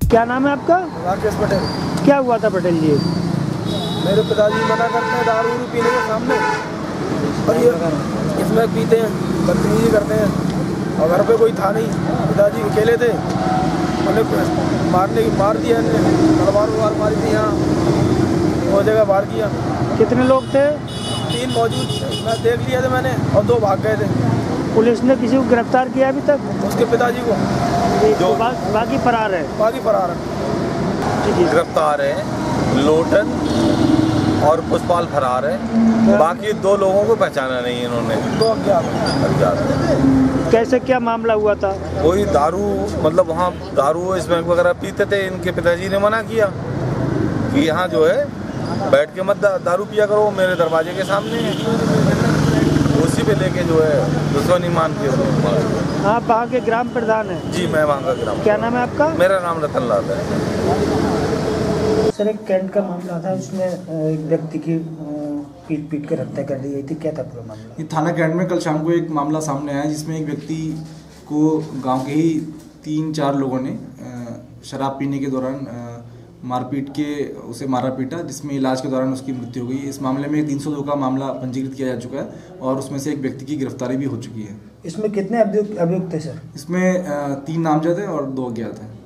क्या नाम है आपका? राकेश पटेल। क्या हुआ था पटेल जी? मेरे पिताजी मना करते हैं दारू पीने के सामने, और ये इसमें पीते हैं, बदतमीजी करते हैं। और घर पे कोई था नहीं, पिताजी अकेले थे। उन्हें मार दिया, तलवार मारी थी, यहाँ वो जगह वार किया। कितने लोग थे? 3 मौजूद थे, मैं देख लिया था मैंने, और 2 भाग गए थे। पुलिस ने किसी को गिरफ्तार किया अभी तक? उसके पिताजी को। जो बाकी फरार है? बाकी फरार है। गिरफ्तार है लोटन और पुष्पाल फरार है। बाकी 2 लोगों को पहचाना नहीं इन्होंने। 2 अज्ञात। कैसे क्या मामला हुआ था? कोई दारू, मतलब वहाँ दारू स्मैक वगैरह पीते थे। इनके पिताजी ने मना किया कि यहाँ जो है बैठ के मत दारू पिया करो, मेरे दरवाजे के सामने है। उसी पे लेके जो है दुश्मनी मान के। आप वहाँ के ग्राम प्रधान हैं? जी, मैं वहाँ का ग्राम। क्या नाम है आपका? मेरा नाम रतन लाल है। सर, एक कैंट का मामला था, उसमें एक व्यक्ति की पीट कर हत्या कर दी गई थी, क्या था पूरा मामला? ये थाना कैंट में कल शाम को एक मामला सामने आया, जिसमें एक व्यक्ति को गांव के ही 3-4 लोगों ने शराब पीने के दौरान मारपीट के उसे मारा पीटा, जिसमें इलाज के दौरान उसकी मृत्यु हो गई। इस मामले में 302 का मामला पंजीकृत किया जा चुका है और उसमें से एक व्यक्ति की गिरफ्तारी भी हो चुकी है। इसमें कितने अभियुक्त थे सर? इसमें 3 नामजद है और 2 अज्ञात हैं।